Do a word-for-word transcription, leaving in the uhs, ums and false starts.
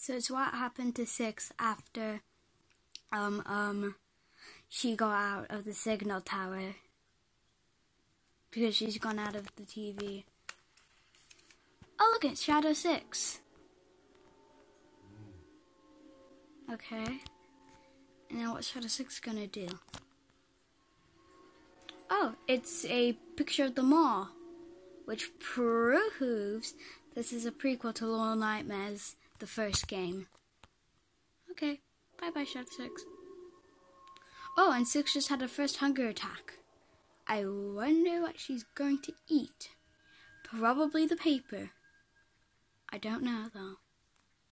So it's what happened to Six after um um she got out of the signal tower because she's gone out of the T V. Oh look, it's Shadow Six. Okay. And now what's Shadow Six gonna do? Oh, it's a picture of the mall, which proves this is a prequel to Little Nightmares, the first game. Okay, bye-bye Shadow Six. Oh, and Six just had her first hunger attack. I wonder what she's going to eat. Probably the paper. I don't know though.